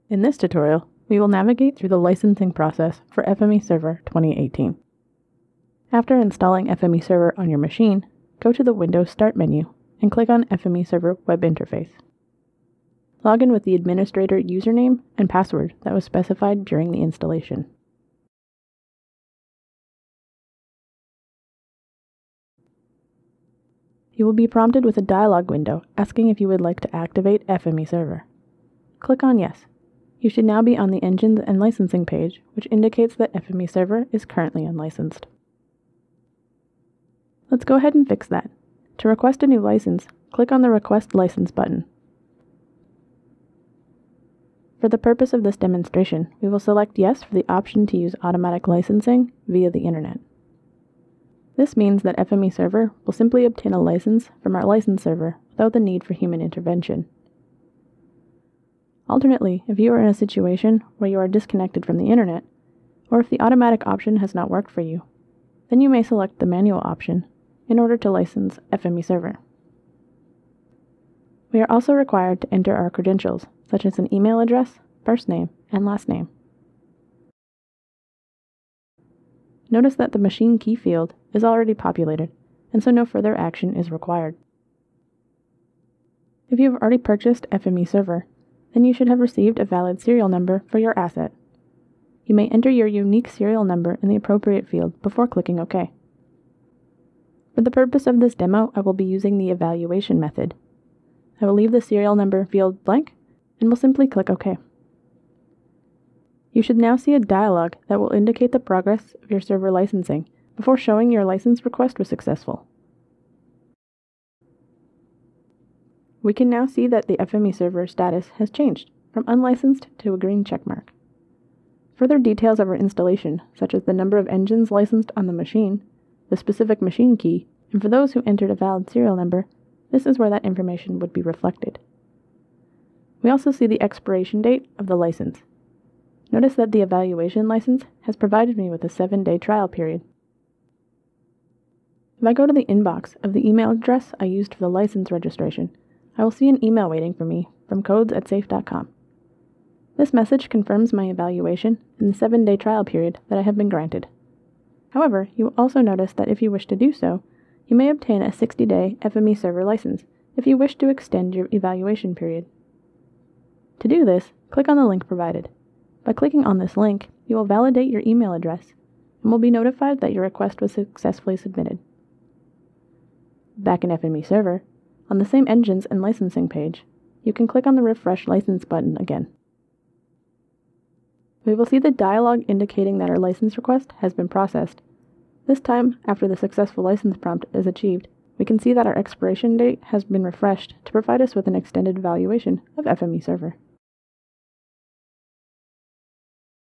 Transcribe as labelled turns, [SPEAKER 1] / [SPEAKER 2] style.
[SPEAKER 1] In this tutorial, we will navigate through the licensing process for FME Server 2018. After installing FME Server on your machine, go to the Windows Start menu and click on FME Server Web Interface. Log in with the administrator username and password that was specified during the installation. You will be prompted with a dialog window asking if you would like to activate FME Server. Click on Yes. You should now be on the Engines and Licensing page, which indicates that FME Server is currently unlicensed. Let's go ahead and fix that. To request a new license, click on the Request License button. For the purpose of this demonstration, we will select Yes for the option to use automatic licensing via the Internet. This means that FME Server will simply obtain a license from our license server without the need for human intervention. Alternately, if you are in a situation where you are disconnected from the Internet, or if the automatic option has not worked for you, then you may select the manual option in order to license FME Server. We are also required to enter our credentials, such as an email address, first name, and last name. Notice that the machine key field is already populated, and so no further action is required. If you have already purchased FME Server, then you should have received a valid serial number for your asset. You may enter your unique serial number in the appropriate field before clicking OK. For the purpose of this demo, I will be using the evaluation method. I will leave the serial number field blank and will simply click OK. You should now see a dialog that will indicate the progress of your server licensing before showing your license request was successful. We can now see that the FME Server status has changed from unlicensed to a green checkmark. Further details of our installation, such as the number of engines licensed on the machine, the specific machine key, and for those who entered a valid serial number, this is where that information would be reflected. We also see the expiration date of the license. Notice that the evaluation license has provided me with a 7-day trial period. If I go to the inbox of the email address I used for the license registration, I will see an email waiting for me from codes@safe.com. This message confirms my evaluation and the 7-day trial period that I have been granted. However, you will also notice that if you wish to do so, you may obtain a 60-day FME Server license if you wish to extend your evaluation period. To do this, click on the link provided. By clicking on this link, you will validate your email address and will be notified that your request was successfully submitted. Back in FME Server, on the same Engines and Licensing page, you can click on the Refresh License button again. We will see the dialog indicating that our license request has been processed. This time, after the successful license prompt is achieved, we can see that our expiration date has been refreshed to provide us with an extended evaluation of FME Server.